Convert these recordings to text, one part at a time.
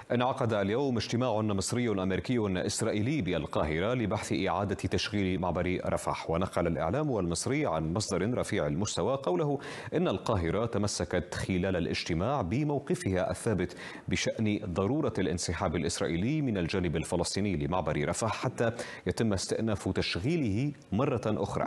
انعقد اليوم اجتماع مصري أمريكي إسرائيلي بالقاهرة لبحث إعادة تشغيل معبر رفح. ونقل الإعلام المصري عن مصدر رفيع المستوى قوله إن القاهرة تمسكت خلال الاجتماع بموقفها الثابت بشأن ضرورة الانسحاب الإسرائيلي من الجانب الفلسطيني لمعبر رفح حتى يتم استئناف تشغيله مرة أخرى.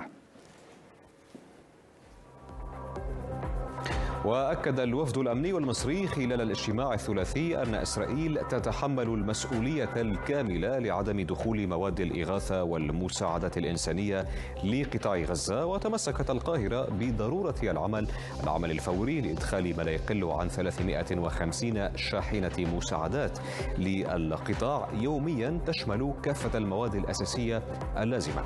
وأكد الوفد الأمني المصري خلال الاجتماع الثلاثي أن إسرائيل تتحمل المسؤولية الكاملة لعدم دخول مواد الإغاثة والمساعدات الإنسانية لقطاع غزة. وتمسكت القاهرة بضرورة العمل الفوري لإدخال ما لا يقل عن 350 شاحنة مساعدات للقطاع يوميا تشمل كافة المواد الأساسية اللازمة.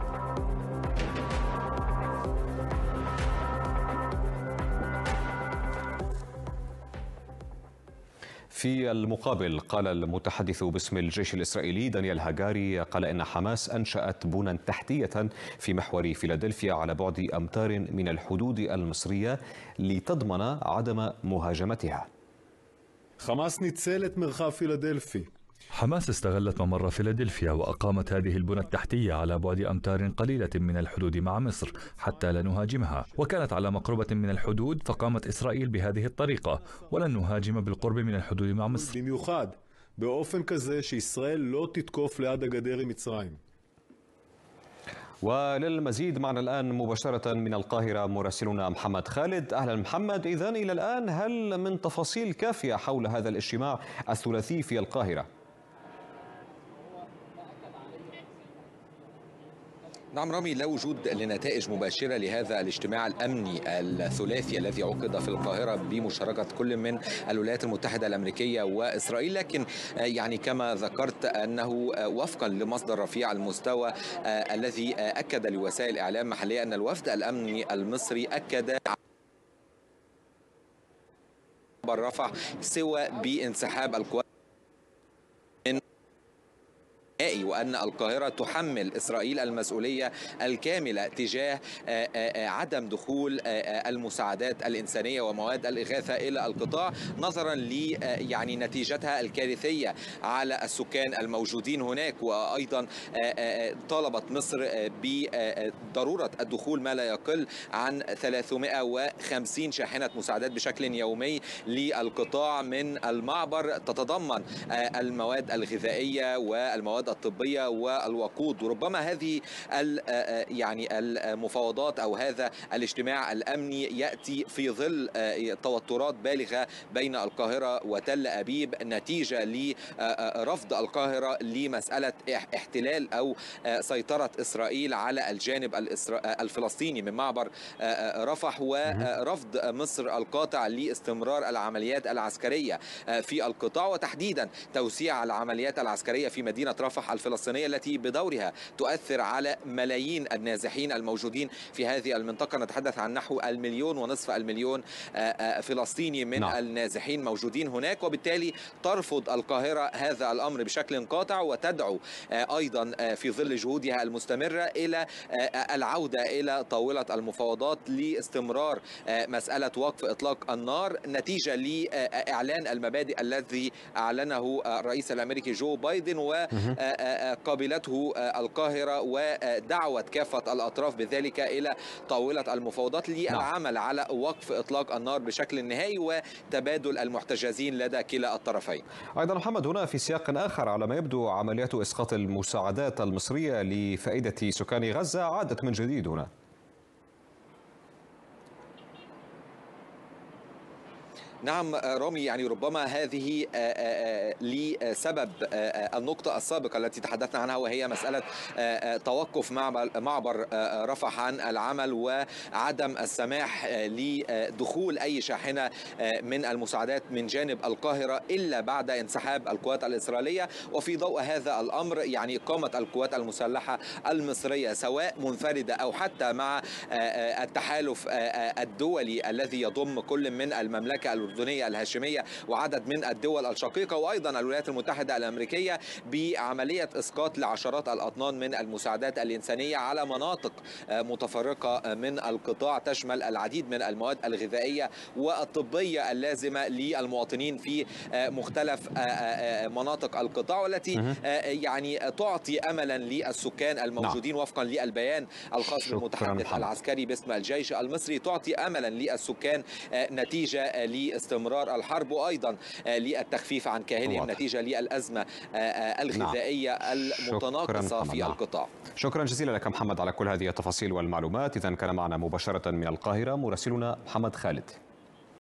في المقابل قال المتحدث باسم الجيش الإسرائيلي دانيال هاجاري قال إن حماس أنشأت بنى تحتية في محور فيلادلفيا على بعد أمتار من الحدود المصرية لتضمن عدم مهاجمتها. حماس نצל مرخى فيلادلفي. حماس استغلت ممر فيلادلفيا وأقامت هذه البنى التحتية على بعد أمتار قليلة من الحدود مع مصر حتى لا نهاجمها، وكانت على مقربة من الحدود فقامت إسرائيل بهذه الطريقة، ولن نهاجم بالقرب من الحدود مع مصر. במיוחד באופן כזה שישראל לא תתקוף ליד הגדר עם מצרים. وللمزيد معنا الآن مباشرة من القاهرة مراسلنا محمد خالد. أهلا محمد. إذن إلى الآن هل من تفاصيل كافية حول هذا الاجتماع الثلاثي في القاهرة؟ نعم رامي، لا وجود لنتائج مباشرة لهذا الاجتماع الأمني الثلاثي الذي عقد في القاهرة بمشاركة كل من الولايات المتحدة الأمريكية وإسرائيل، لكن يعني كما ذكرت أنه وفقا لمصدر رفيع المستوى الذي أكد لوسائل إعلام محلية أن الوفد الأمني المصري أكد رفح سوى بانسحاب القوات وأن القاهرة تحمل إسرائيل المسؤولية الكاملة تجاه عدم دخول المساعدات الإنسانية ومواد الإغاثة إلى القطاع نظرا ل يعني نتيجتها الكارثية على السكان الموجودين هناك. وأيضا طالبت مصر بضرورة الدخول ما لا يقل عن 350 شاحنة مساعدات بشكل يومي للقطاع من المعبر تتضمن المواد الغذائية والمواد الطبية والوقود. وربما هذه يعني المفاوضات أو هذا الاجتماع الأمني يأتي في ظل توترات بالغة بين القاهرة وتل أبيب نتيجة لرفض القاهرة لمسألة احتلال أو سيطرة إسرائيل على الجانب الفلسطيني من معبر رفح، ورفض مصر القاطع لاستمرار العمليات العسكرية في القطاع، وتحديدا توسيع العمليات العسكرية في مدينة رفح الفلسطينية التي بدورها تؤثر على ملايين النازحين الموجودين في هذه المنطقة. نتحدث عن نحو 1,500,000 فلسطيني من النازحين موجودين هناك، وبالتالي ترفض القاهرة هذا الأمر بشكل قاطع وتدعو أيضا في ظل جهودها المستمرة إلى العودة إلى طاولة المفاوضات لاستمرار مسألة وقف إطلاق النار نتيجة لإعلان المبادئ الذي أعلنه الرئيس الأمريكي جو بايدن وقابلته القاهرة ودعوت كافة الأطراف بذلك إلى طاولة المفاوضات للعمل على وقف إطلاق النار بشكل نهائي وتبادل المحتجزين لدى كلا الطرفين. أيضا محمد، هنا في سياق آخر على ما يبدو عمليات إسقاط المساعدات المصرية لفائدة سكان غزة عادت من جديد هنا. نعم رامي، يعني ربما هذه لسبب النقطة السابقة التي تحدثنا عنها، وهي مسألة توقف معبر رفح عن العمل وعدم السماح لدخول أي شاحنة من المساعدات من جانب القاهرة إلا بعد انسحاب القوات الإسرائيلية. وفي ضوء هذا الأمر يعني قامت القوات المسلحة المصرية سواء منفردة أو حتى مع التحالف الدولي الذي يضم كل من المملكة الأردنية الهاشمية وعدد من الدول الشقيقة وأيضا الولايات المتحدة الأمريكية بعملية إسقاط لعشرات الأطنان من المساعدات الإنسانية على مناطق متفرقة من القطاع تشمل العديد من المواد الغذائية والطبية اللازمة للمواطنين في مختلف مناطق القطاع، والتي يعني تعطي أملا للسكان الموجودين وفقا للبيان الخاص بالمتحدث العسكري باسم الجيش المصري، تعطي أملا للسكان نتيجة لاستمرار الحرب وأيضا للتخفيف عن كاهلهم نتيجة للأزمة الغذائية المتناقصة في القطاع. شكرا جزيلا لك محمد على كل هذه التفاصيل والمعلومات. إذن كان معنا مباشرة من القاهرة مراسلنا محمد خالد.